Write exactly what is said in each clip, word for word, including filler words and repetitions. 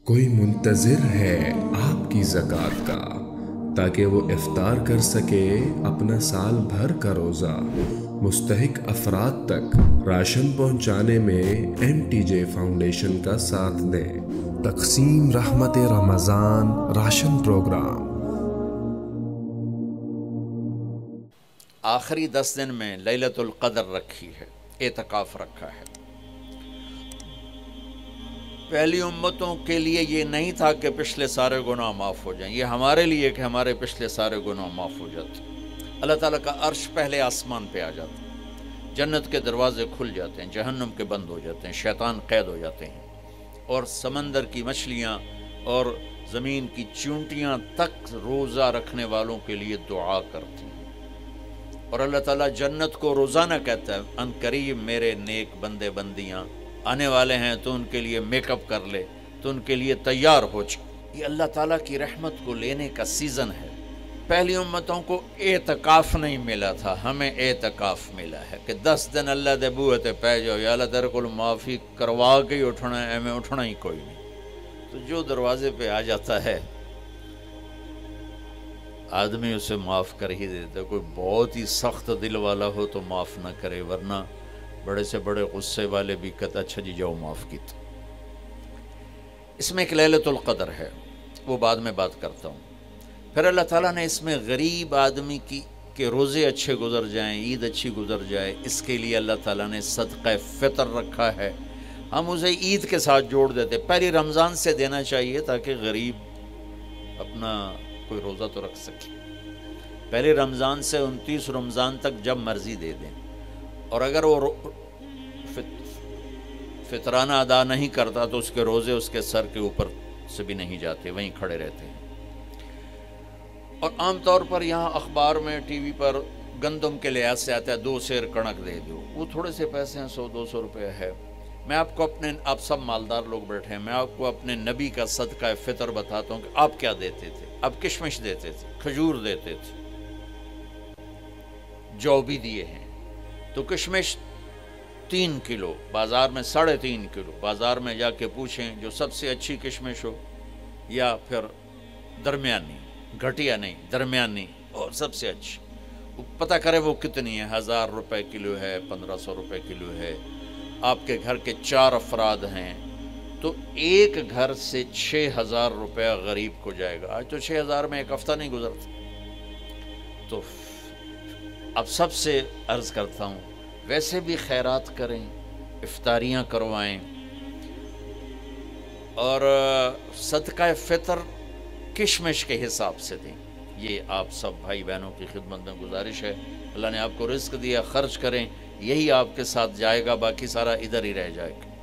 کوئی منتظر ہے آپ کی زکوٰۃ کا تاکہ وہ افطار کر سکے اپنا سال بھر کا روزہ۔ مستحق افراد تک راشن پہنچانے میں ایم ٹی جے فاؤنڈیشن کا ساتھ دیں۔ تقسیم رحمت رمضان راشن پروگرام۔ آخری دس دن میں لیلۃ القدر رکھی ہے، اعتکاف رکھا ہے۔ پہلی امتوں کے لیے یہ نہیں تھا کہ پچھلے سارے گناہ معاف ہو جائیں، یہ ہمارے لیے کہ ہمارے پچھلے سارے گناہ معاف ہو جاتے۔ اللہ تعالیٰ کا عرش پہلے آسمان پہ آ جاتا ہے، جنت کے دروازے کھل جاتے ہیں، جہنم کے بند ہو جاتے ہیں، شیطان قید ہو جاتے ہیں، اور سمندر کی مچھلیاں اور زمین کی چونٹیاں تک روزہ رکھنے والوں کے لیے دعا کرتی ہیں۔ اور اللہ تعالیٰ جنت کو روزانہ کہتا ہے، ان قریب میرے نیک بندے بندیاں آنے والے ہیں، تو ان کے لیے میک اپ کر لے، تو ان کے لیے تیار ہو جائے۔ یہ اللہ تعالیٰ کی رحمت کو لینے کا سیزن ہے۔ پہلی امتوں کو اعتکاف نہیں ملا تھا، ہمیں اعتکاف ملا ہے کہ دس دن اللہ دے بوئے تے پہ جاؤ، یا اللہ تیرے کو معافی کروا کے ہی اٹھنا ہے، ہمیں اٹھنا ہی کوئی نہیں۔ تو جو دروازے پہ آ جاتا ہے آدمی اسے معاف کر ہی دیتا ہے۔ کوئی بہت ہی سخت دل والا ہو تو معاف نہ کرے، ورنہ بڑے سے بڑے غصے والے بھی کہتا اچھا جی جاؤ معاف کیتا۔ اس میں ایک لیلۃ القدر ہے، وہ بعد میں بات کرتا ہوں۔ پھر اللہ تعالیٰ نے اس میں غریب آدمی کی کہ روزے اچھے گزر جائیں، عید اچھی گزر جائے، اس کے لیے اللہ تعالیٰ نے صدقہ فطر رکھا ہے۔ ہم اسے عید کے ساتھ جوڑ دیتے، پہلی رمضان سے دینا چاہیے تاکہ غریب اپنا کوئی روزہ تو رکھ سکے۔ پہلے رمضان سے انتیس رمضان تک جب مرضی دے دیں، اور اگر وہ فطرانہ ادا نہیں کرتا تو اس کے روزے اس کے سر کے اوپر سے بھی نہیں جاتے، وہیں کھڑے رہتے ہیں۔ اور عام طور پر یہاں اخبار میں ٹی وی پر گندم کے لحاظ سے آتا ہے دو سیر کنک دے دو، وہ تھوڑے سے پیسے ہیں، سو دو سو روپے ہے۔ میں آپ کو اپنے، آپ سب مالدار لوگ بیٹھے ہیں، میں آپ کو اپنے نبی کا صدقہ فطر بتاتا ہوں کہ آپ کیا دیتے تھے۔ آپ کشمش دیتے تھے، کھجور دیتے تھے، جو بھی دیے ہیں۔ تو کشمش تین کلو، بازار میں ساڑھے تین کلو، بازار میں جا کے پوچھیں جو سب سے اچھی کشمش ہو، یا پھر درمیانی، گھٹیا نہیں درمیانی اور سب سے اچھی، پتہ کرے وہ کتنی ہے، ہزار روپے کلو ہے، پندرہ سو روپے کلو ہے۔ آپ کے گھر کے چار افراد ہیں تو ایک گھر سے چھ ہزار روپیہ غریب کو جائے گا۔ آج تو چھ ہزار میں ایک ہفتہ نہیں گزرتا۔ تو اب سب سے عرض کرتا ہوں، ویسے بھی خیرات کریں، افطاریاں کروائیں، اور صدقہ فطر کشمش کے حساب سے دیں۔ یہ آپ سب بھائی بہنوں کی خدمت میں گزارش ہے۔ اللہ نے آپ کو رزق دیا، خرچ کریں، یہی آپ کے ساتھ جائے گا، باقی سارا ادھر ہی رہ جائے گا۔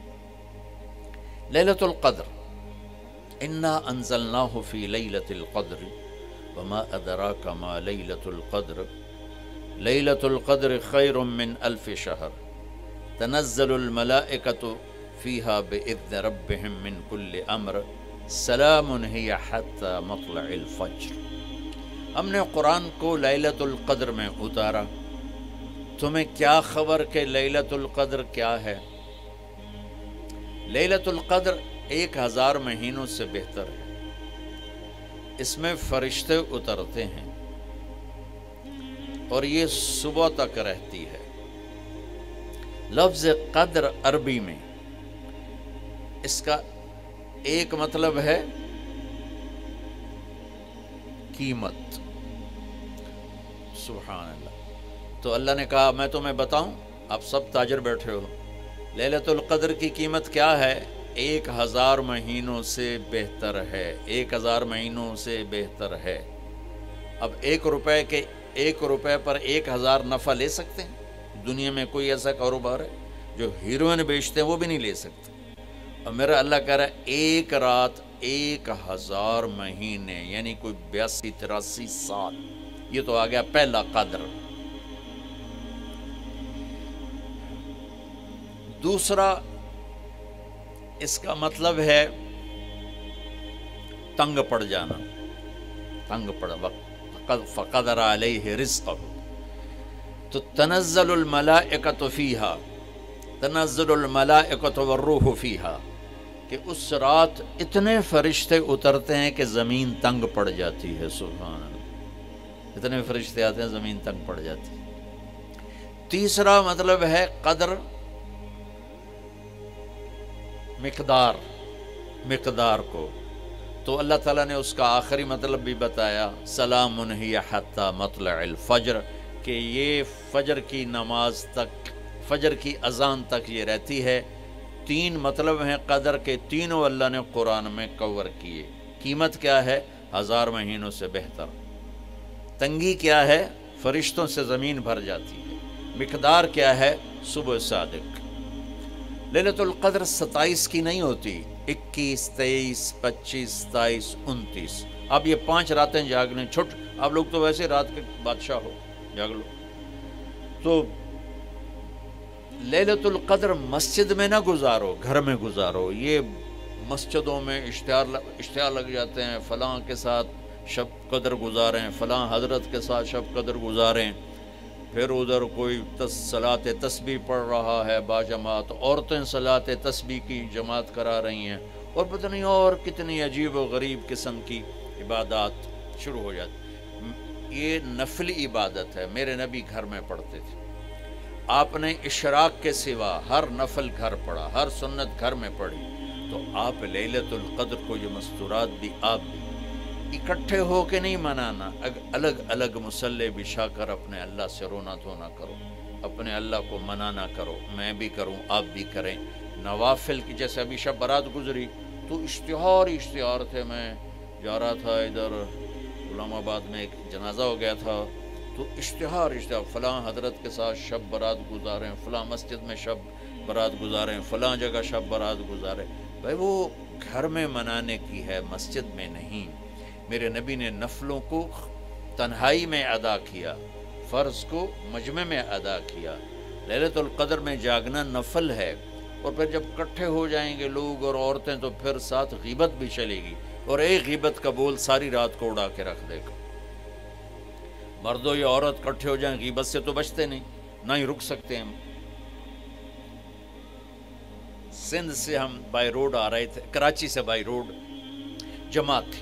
لیلۃ القدر، انا انزلناہ فی لیلۃ القدر وما ادراک ما لیلۃ القدر لیلۃ القدر خیر من الف شہر تنزل الملائکۃ فیہا باذن ربہم من کل امر سلام ہی حتی مطلع الفجر۔ ہم نے قرآن کو لیلۃ القدر میں اتارا، تمہیں کیا خبر کہ لیلۃ القدر کیا ہے؟ لیلۃ القدر ایک ہزار مہینوں سے بہتر ہے۔ اس میں فرشتے اترتے ہیں اور یہ صبح تک رہتی ہے۔ لفظ قدر عربی میں اس کا ایک مطلب ہے قیمت۔ سبحان اللہ۔ تو اللہ نے کہا میں تمہیں بتاؤں، آپ سب تاجر بیٹھے ہو، لیلۃ القدر کی قیمت کیا ہے؟ ایک ہزار مہینوں سے بہتر ہے، ایک ہزار مہینوں سے بہتر ہے۔ اب ایک روپے کے ایک روپے پر ایک ہزار نفع لے سکتے ہیں؟ دنیا میں کوئی ایسا کاروبار ہے؟ جو ہیروئن بیچتے ہیں وہ بھی نہیں لے سکتے۔ اور میرا اللہ کہہ رہا ہے ایک رات ایک ہزار مہینے، یعنی کوئی بیاسی تراسی سال۔ یہ تو آ گیا پہلا قدر۔ دوسرا اس کا مطلب ہے تنگ پڑ جانا، تنگ پڑ وقت فقدر علیہ رزقہ۔ تو تنزل الملائکۃ فیہا، تنزل الملائکۃ والروح فیہا، کہ اس رات اتنے فرشتے اترتے ہیں کہ زمین تنگ پڑ جاتی ہے. سبحان اللہ، اتنے فرشتے آتے ہیں زمین تنگ پڑ جاتی ہے. تیسرا مطلب ہے قدر، مقدار، مقدار کو. تو اللہ تعالیٰ نے اس کا آخری مطلب بھی بتایا، سلام ہی حتی مطلع الفجر، کہ یہ فجر کی نماز تک، فجر کی اذان تک یہ رہتی ہے. تین مطلب ہیں قدر کے، تینوں اللہ نے قرآن میں کور کیے. قیمت کیا ہے؟ ہزار مہینوں سے بہتر. تنگی کیا ہے؟ فرشتوں سے زمین بھر جاتی ہے. مقدار کیا ہے؟ صبح صادق. لیلۃ القدر ستائیس کی نہیں ہوتی، اکیس، تیئیس، پچیس، ستائیس، انتیس. اب یہ پانچ راتیں جاگنے چھٹ. آپ لوگ تو ویسے رات کے بادشاہ ہو، جاگ لو. تو لیلۃ القدر مسجد میں نہ گزارو، گھر میں گزارو. یہ مسجدوں میں اشتہار اشتہار لگ جاتے ہیں، فلاں کے ساتھ شب قدر گزاریں، فلاں حضرت کے ساتھ شب قدر گزاریں. پھر ادھر کوئی صلاۃ تسبیح پڑھ رہا ہے باجماعت، عورتیں صلاۃ تسبیح کی جماعت کرا رہی ہیں، اور پتہ نہیں اور کتنی عجیب و غریب قسم کی عبادات شروع ہو جاتی. یہ نفلی عبادت ہے، میرے نبی گھر میں پڑھتے تھے. آپ نے اشراق کے سوا ہر نفل گھر پڑھا، ہر سنت گھر میں پڑھی. تو آپ لیلۃ القدر کو یہ مستورات بھی آپ بھی اکٹھے ہو کے نہیں منانا، الگ الگ مصلی بچھا کر اپنے اللہ سے رونا دھونا کرو، اپنے اللہ کو منانا کرو. میں بھی کروں، آپ بھی کریں. نوافل کی، جیسے ابھی شب برات گزری تو اشتہار ہی اشتہار تھے. میں جا رہا تھا ادھر غلام آباد میں، ایک جنازہ ہو گیا تھا، تو اشتہار اشتہار فلاں حضرت کے ساتھ شب برات گزاریں، فلاں مسجد میں شب برات گزاریں، فلاں جگہ شب برات گزاریں. بھائی وہ گھر میں منانے کی ہے، مسجد میں نہیں. میرے نبی نے نفلوں کو تنہائی میں ادا کیا، فرض کو مجمع میں ادا کیا. لیلۃ القدر میں جاگنا نفل ہے. اور پھر جب اکٹھے ہو جائیں گے لوگ اور عورتیں تو پھر ساتھ غیبت بھی چلے گی، اور ایک غیبت کا بول ساری رات کو اڑا کے رکھ دے گا. مردوں یا عورت اکٹھے ہو جائیں، غیبت سے تو بچتے نہیں، نہ ہی رک سکتے. ہم سندھ سے ہم بائی روڈ آ رہے تھے، کراچی سے بائی روڈ جماعت تھی،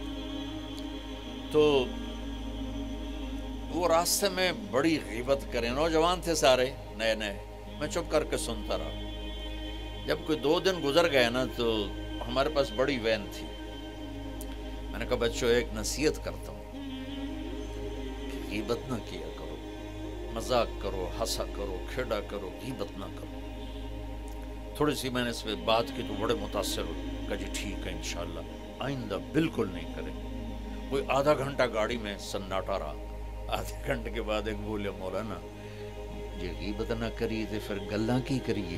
تو وہ راستے میں بڑی غیبت کریں. نوجوان تھے سارے، نئے نئے. میں چپ کر کے سنتا رہا. جب کوئی دو دن گزر گئے نا، تو ہمارے پاس بڑی وین تھی. میں نے کہا بچوں ایک نصیحت کرتا ہوں کہ غیبت نہ کیا کرو، مذاق کرو، ہنسا کرو، کھیڑا کرو، غیبت نہ کرو. تھوڑی سی میں نے اس پہ بات کی تو بڑے متاثر ہوئے. کہا جی ٹھیک ہے انشاءاللہ آئندہ بالکل نہیں کریں. کوئی آدھا گھنٹہ گاڑی میں سناٹا رہا. آدھے گھنٹے کے بعد ایک بولے مولانا یہ غیبت نہ کری تو پھر گلاں کی کریے.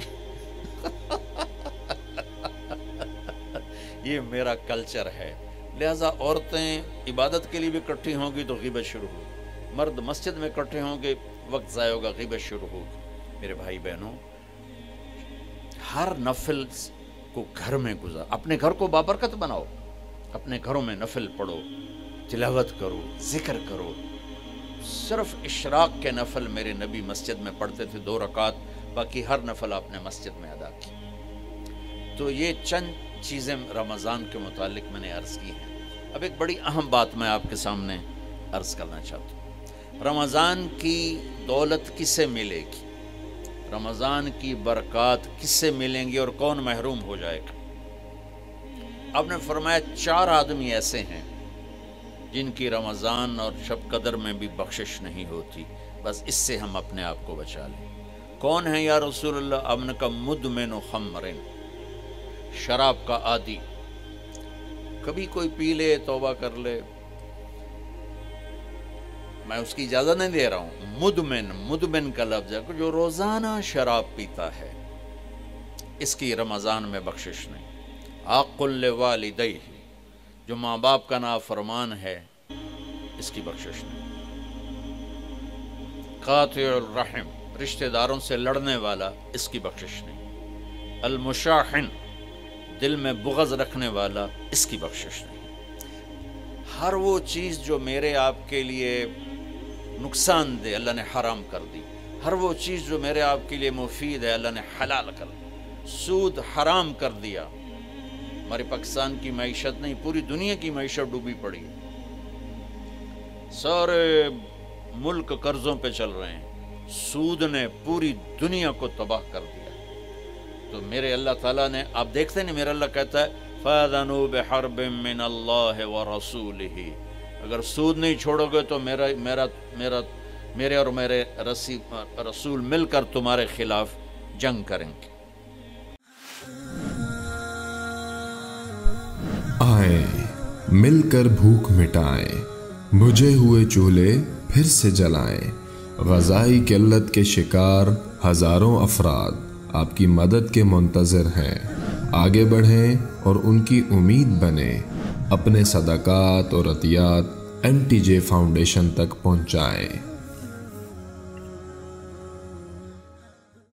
یہ میرا کلچر ہے. لہٰذا عورتیں عبادت کے لیے بھی اکٹھی ہوں گی تو غیبت شروع ہوگی، مرد مسجد میں اکٹھے ہوں گے وقت ضائع ہوگا، غیبت شروع ہوگی. میرے بھائی بہنوں، ہر نفل کو گھر میں گزار. اپنے گھر کو بابرکت بناؤ، اپنے گھروں میں نفل پڑھو، تلاوت کرو، ذکر کرو. صرف اشراق کے نفل میرے نبی مسجد میں پڑھتے تھے دو رکعت، باقی ہر نفل آپ نے مسجد میں ادا کی. تو یہ چند چیزیں رمضان کے متعلق میں نے عرض کی ہیں. اب ایک بڑی اہم بات میں آپ کے سامنے عرض کرنا چاہتا ہوں. رمضان کی دولت کس سے ملے گی؟ رمضان کی برکات کس سے ملیں گی اور کون محروم ہو جائے گا؟ آپ نے فرمایا چار آدمی ایسے ہیں جن کی رمضان اور شب قدر میں بھی بخشش نہیں ہوتی. بس اس سے ہم اپنے آپ کو بچا لیں. کون ہے یا رسول اللہ؟ آپ نے کہا مدمن خمرن، شراب کا عادی. کبھی کوئی پی لے توبہ کر لے، میں اس کی اجازت نہیں دے رہا ہوں. مدمن، مدمن کا لفظ ہے جو روزانہ شراب پیتا ہے، اس کی رمضان میں بخشش نہیں. عاق لوالدیہ، جو ماں باپ کا نافرمان ہے، اس کی بخشش نہیں. قاطع الرحم، رشتہ داروں سے لڑنے والا، اس کی بخشش نہیں. المشاحن، دل میں بغض رکھنے والا، اس کی بخشش نہیں. ہر وہ چیز جو میرے آپ کے لیے نقصان دے اللہ نے حرام کر دی. ہر وہ چیز جو میرے آپ کے لیے مفید ہے اللہ نے حلال کر دی. سود حرام کر دیا، हमारे पाकिस्तान की मैशत नहीं, पूरी दुनिया की मैशत डूबी पड़ी है, सारे मुल्क कर्जों पे चल रहे हैं, सूद ने पूरी दुनिया को तबाह कर दिया। तो मेरे अल्लाह ताला ने, आप देखते नहीं, मेरा अल्लाह कहता है फ़ाज़नु बिहर्बिम मिनल्लाहि व रसूलिही, अगर सूद नहीं छोड़ोगे तो मेरा मेरा मेरा मेरे और मेरे रसी रसूल मिलकर तुम्हारे खिलाफ जंग करेंगे। आए मिलकर भूख मिटाएं, बुझे हुए चूल्हे फिर से जलाएं। ग़ज़ाई किल्लत के शिकार हज़ारों अफराद आपकी मदद के मुंतज़िर हैं। आगे बढ़ें और उनकी उम्मीद बने। अपने सदक़ात और अतियात एम टी जे फाउंडेशन तक पहुँचाएँ।